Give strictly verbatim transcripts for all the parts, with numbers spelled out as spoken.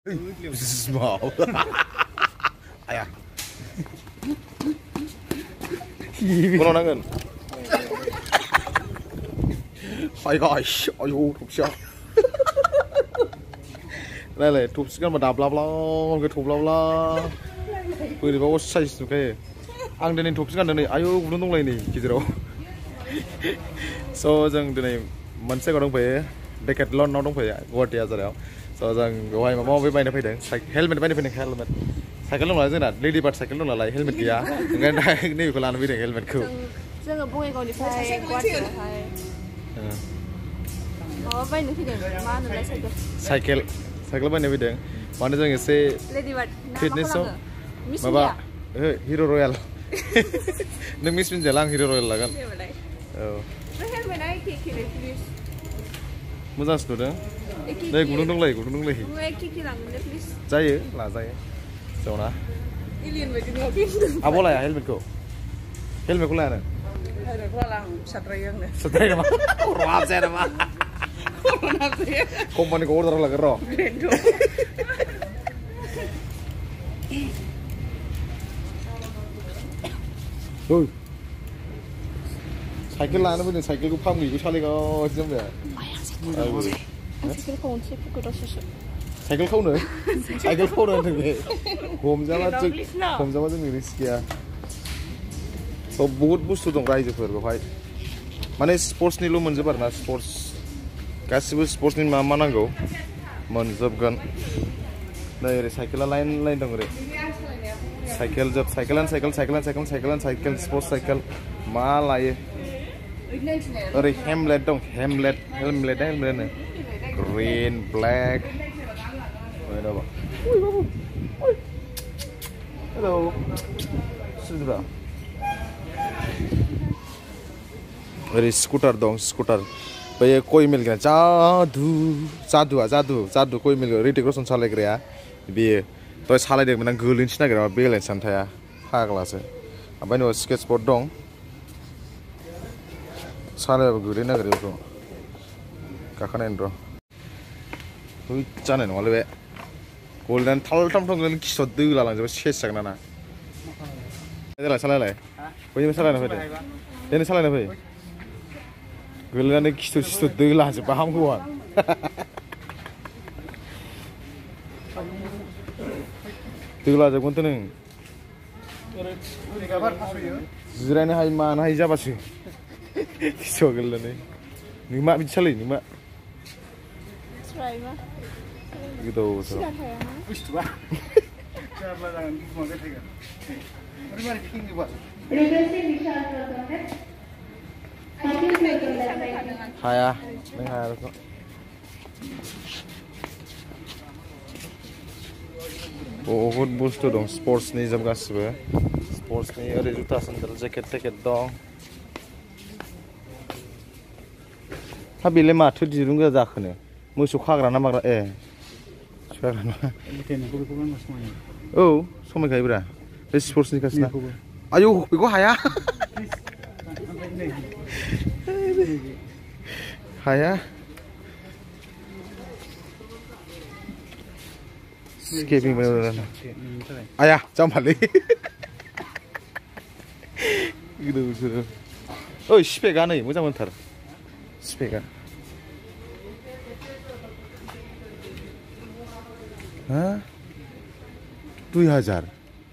Small. Ayah. Kono nangan. Hai guys, ayo thục sao. Đây này, thục cái mà đạp lạp la, cái thục lạp la. Bây giờ bao size cái. Ang đây này thục cái này, ayo belum nong lagi nih, gitu. So jang đây này, mình sẽ có đông phải Decathlon nó đông phải Guwahati aja rồi. So jang gawai mà mau Pwibai nó phải đến, helmet phải đến helmet. Cycle nó là thế nào? Lady bird cycle nó là lại helmet kia. Ngay đây này có làm cái helmet không? Cái cái bông cái con đi phải quát rồi phải. Oh, phải nó phải đến, mà nó lại cycle. Cycle, cycle phải đến phải đến. Mà nó jang sẽ Lady bird. fitness so. Mà ba, Hero Royal. Nung miss min jalan Hero Royal lah kan? Oh. Helmet này kiki kiki please. Muzah student. Đây cũng đúng lầy, cũng đúng lầy. Gue kiki lang please. Jaya, lah jaya. So na. Ilian baju ni okey. Apa lah ya helmet ko? Helmet ko lah na. Ada ko lang Swrang na. Swrang na. Roab saya na. Roab saya. Company ko order lah karo. Ôi, cycle là nó bây giờ cycle cũng phong nghỉ cũng cho lên có chứ không vậy? Cycle không chịu cái đó sửa. Cycle không nữa, cycle không nữa thì về. Hôm ra là trực, hôm ra là mình risk kia. So बहुत बुस्थु दं रायजोफोर बेवहाय. माने स्पर्ट्सनि ल' मोनजोब आरोना स्पर्ट्स गासिबो स्पर्ट्सनि मा मा नांगौ मोनजोबगोन. नै ओरै साइकेला लाइन लाइन दं ओरै. Cycle job, cycle and cycle, cycle and cycle, cycle and cycle, sports cycle, malay. Ori helmet dong, helmet, helmet, helmet. Green, black. Hello. Hello. Sudah. Ori scooter dong, scooter. Bayar koi mil kena, jadu, jadu, jadu, jadu koi mil. Riti kroson salah kira, biar. Toy salai dek menang gulin sih naga balance santaya, hak lah se. Apa ini skateboard dong? Salai gulin naga itu, kakak nendro. Hui jangan nih malu be. Golden thal tam tam golden kisah dulu lah langsung sih segala na. Ini lah salai lah. Kau ini salai apa deh? Ini salai apa? Golden kisah kisah dulu lah, paham gua. Tula aja gue tenang. Ziranya hai mana hai jawab sih. Kisogel nih. Nima bisa lih nima. Try mah. Gitu so. Wis tuh. Coba jangan mau ke tiga. Mari mari king buat. Hai ya, dengar kok. बहुत बुस्थु दं स्पर्ट्सनि जोब गासिबो स्पर्ट्सनि ओरै जुथा sandal jacket टेकेट दं हा बेलाय माथो दिरुं गोजा जाखोनो मोसौ खाग्रा ना माग्रा ए खाग्रा ना औ समायखायोब्रा बे स्पर्ट्सनि कासना आयौ बेखौ हाया हाया Skipping mana? Ayah, jam balik. Gitu gitu. Oh, sepeda nih, macam mana? Sepeda. Hah? Dua hajar.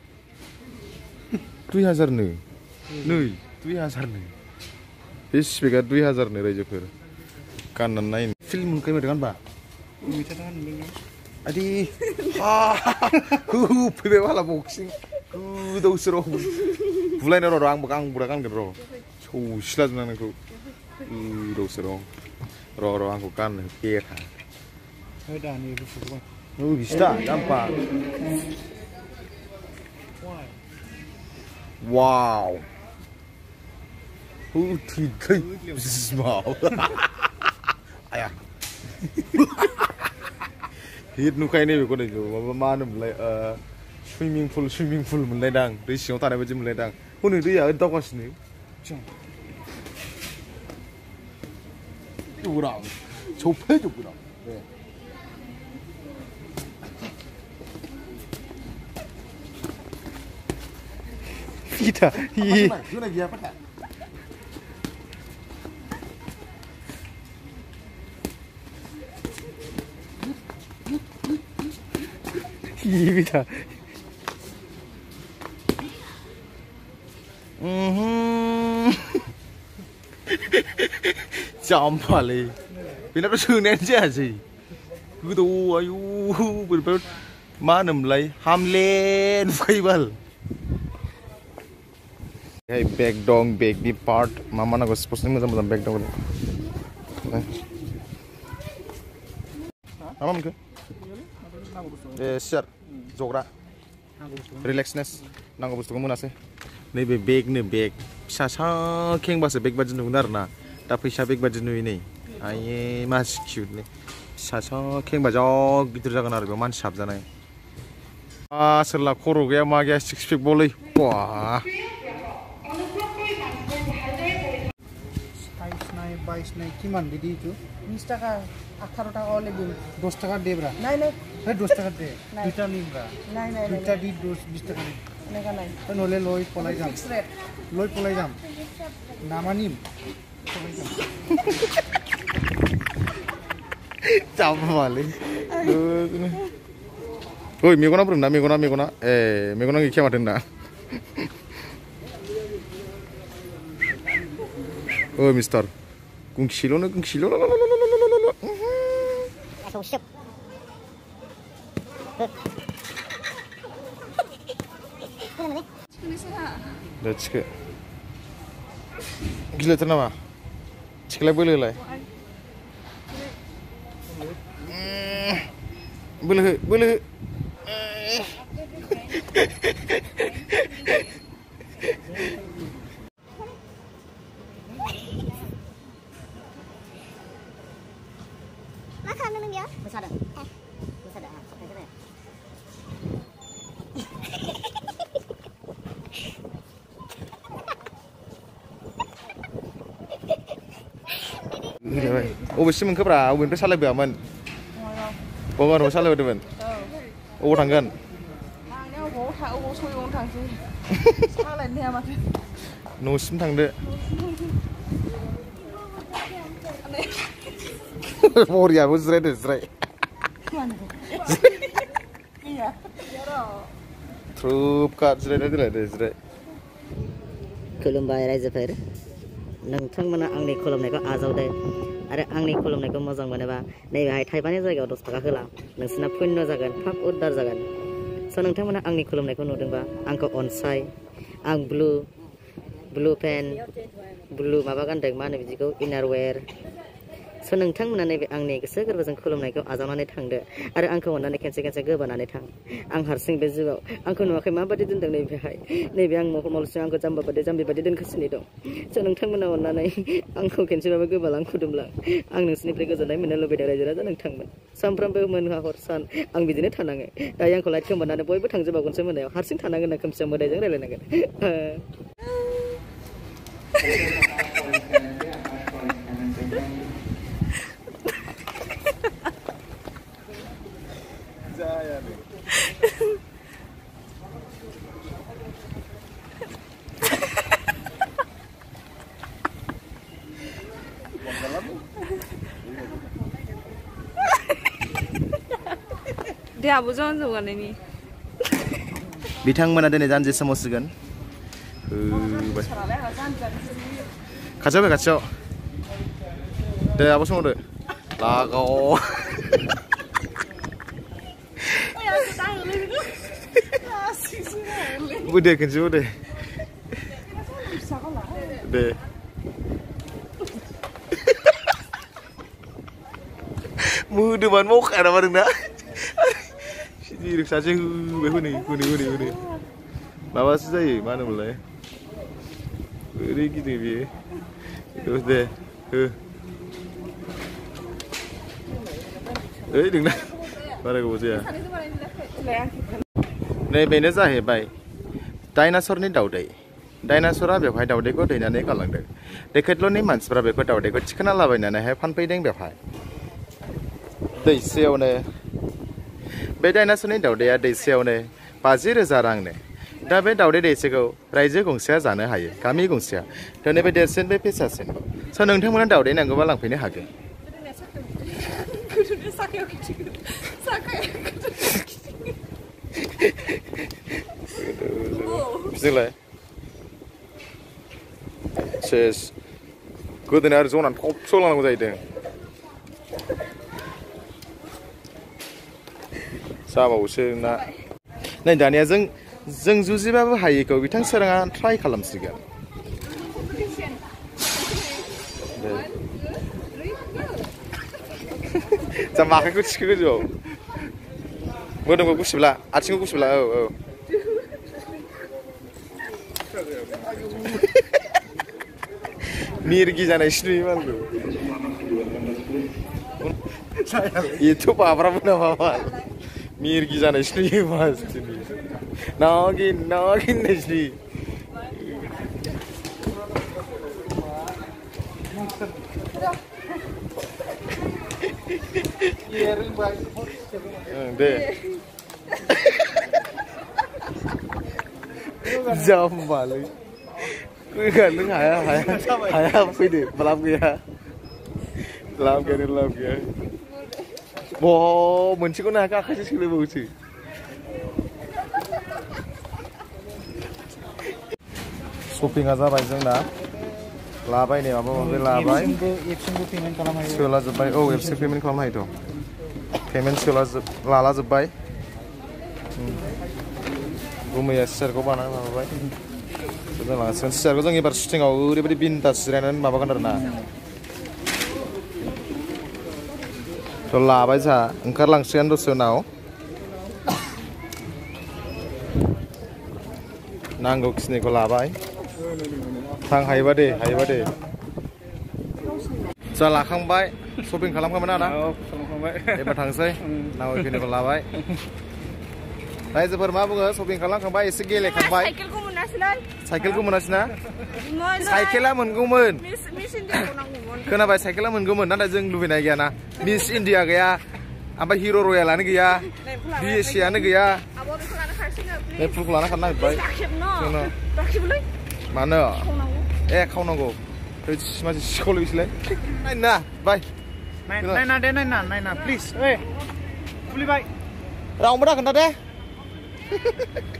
Dua hajar nih. Nih, dua hajar nih. Bis sepeda dua hajar nih raijwpwr. Kanan lain. Film kayak mana kan, Pak? Adi, ah, hu, Pwibai wala boxing, hu, dah usir orang, bulai nero orang bekang burakan kero, hu, silat mana aku, hu, dah usir orang, ro ro aku kan, kira. Ada nih buku. Oh, bisa, nampak. Wow, hu, tiga, small, ayah. Hit nukai ni betul itu, apa mana mulai swimming pool swimming pool mulai dang, risau tanah macam mulai dang. Hunu itu ya ada kos ni. Jurang, coba jurang. Kita. Hi. Hi kita. Mhm. Campale. Bila tu sunan je sih. Gitu ayu ber mana mulai Hamlen Pwibai. Hey bag dong bag di part mama nak suppose ni macam macam bag dong. Mama mungkin. Eh share jogra. Relaxness. Nang bustu kamu nasi. Ni bag ni bag. Sasa keng bahasa bag baju nunar na. Tapi sah bag baju nu ini. Aye mas cute ni. Sasa keng baju gitu jangan ada beman sab jangan. Ah setelah korup ya magia six pack boleh. Wah. বাইশ নাই কিমান দিদি এইটো বিশ টাকা আঠারো টাকা অলে দিন দশ টাকা দে ব্রা নাই নাই এই দশ টাকা দে দুটা নিম ব্রা নাই নাই দুটা দি দশ বিশ টাকা নিম এনেকা নাই তই নলে লৈ পলাই যাম ফিক্স রেট লৈ পলাই যাম নামানিম পলাই যাম Campale. Oi, megona pernah, megona megona. Eh, megona nggak kiamat na. Oh, Mister. Kung kilo na, kung kilo. Langsung siap. Dah cek. Gila tu nama. Cek lagi boleh lah. Boleh, boleh. Makan minum ya? Besar dah. Eh, besar dah. Pakai mana? Gila baik. Oh, besi mengkep lah. Ubin pesalah biaman. Bawa orang salah betul. Oh, tanggan. Tangnya oh, tak oh, soyong tang sih. Salah ni amat. Nusim tang deh. More ya, bos red is right. Iya. Troop kat red itu red is right. Klmdw raijwpwr नोंथांमोना आंनि खुलुमनायखौ आजावदो आरो आंनि खुलुमनायखौ मोजां मोनोबा नैबेहाय थाइबानि जायगायाव दस थाखा होला नोंसिना पुण्य जागोन पाप उद्धार जागोन स नोंथांमोना आंनि खुलुमनायखौ नुदोंबा आंखौ अनसाय आं ब्लु ब्लु पेन्ट ब्लु माबा गानदों मा होनो बिदिखौ इनार वेर स नोंथांमोना नैबे आंनि गोसो गोरबोजों खुलुमनायखौ आजावनानै थांदो आरो आंखौ अननानै खेनसे खेनसे गोबानानै थां आं हारसिं बे जिउआव आंखौ नुवाखै माबादि दोनदों नैबेहाय नैबे आं मलसिं आंखौ जाम्बा बादि जाम्बि बादि दोनगासिनो दं स नोंथांमोना अननानै आंखौ खेनसेबाबो गोबालां खुदुमलां आं नोंसिनिफ्राय गोजोननाय मोननो लुबैदों रायजो राजा नोंथांमोन सानफ्रामबो मोनहा हर सान आं बिदिनो थानाङो दायो आंखौ लाइट खोमोरनानै बयबो थांजोबावगोनसो मोनायाव हारसिं थानांगोन ना खोमसियाव मोदायजों रायलायनांगोन Dia abu jangan juga ini. Bitang mana dene janji samosigan. Kacau be kacau. Deh apa semua deh? Lago. Udah kacau deh. Deh. Mudah banget mau ada bareng dah. Jadi saja hu huni huni huni huni. Bawa saja mana mulai. Beri gitu biar. Terus deh. Eh dengar. Mana kau sih ya? Nih bener sah bay. Dinosaur ni daudai. Dinosaur apa ya? Daudai kau deh nane kalang deh. Decathlon ni mans berapa kau daudai kau cikana lah bay nane. Fan pay deng berapa? Deh siapa ne? Beda dinosaur ni daudai ada siapa ne? Pazir zarang ne. दा बे दावदै दैसेखौ रायजो गंसेया जानो हायो गामि गंसेया दोनैबे देरसिन बे फिसासिन स' नोंथांमोना दावदै नांगौबा लांफैनो हागोन बिजोंलाय सेस गोदोना आरो जनानै थबस' लानांगौ जाहैदों जाबावोसो ना नै दानिया जों जों जुजिबाबो हायिखौ बिथां सोराङा ट्राइ खालामसिगोन जा माखाखौ थिखो गोजौआव मोदोमखौ गुसिब्ला आथिंखौ गुसिब्ला औ औ मिरगि जानायसो नुयो मालखौ एथ' बाब्राबो नामा माल मिरगि जानायसो नुयो मासथिनि नागिन नागिन होननायसो नुयो दे जाम्बालै गैया नों हाया हाया हाया फैदो लाब गैया लाब गैया लाब गैया ब मोनसेखौनो हायाखै आखाइसो सोलायबावोसो शपिंआ जाबाय जोंना लाबाय नै माबा माबि लाबाय सोला जोब्बाय औ एपसि पेमेन्ट खालामनो हायोथ' पेमेन्ट सोला लाला जोब्बाय गुमैया सियारखौ बानायना लाबाय जों लांसिगोन सियारखौ जों एबार शुटिंआव ओरैबायदि बिन्दास जिरायनानै माबागोन आरो ना थ' लाबाय जोंहा ओंखारलांसिगोन दसे उनाव नांगौखिनिखौ लाबाय थां हायोबा दे हायोबा दे जा लाखांबाय शपिं खालामखांबाय ना एबार थांसै नांगौखिनिखौ लाबाय रायजोफोर मा बुङो शपिं खालामखांबाय एसे गेलेखांबाय साइकेलखौ मोनासै ना साइकेला मोनगौमोन खोनाबाय साइकेला मोनगौमोन नाथाय जों लुबैनाय गैयाना मिस इन्डिया गैया ओमफ्राय हिर' रयेलानो गैया बि एस सियानो गैया बे फुलखौ लाना खारनो नागिरबाय मानो ए खावनांगौ मानसि सिखावलै बिसोरलाय नायना बाय नायना दे नायना नायना प्लिज ओइ खुलिबाय रावनोबो दा खोन्था दे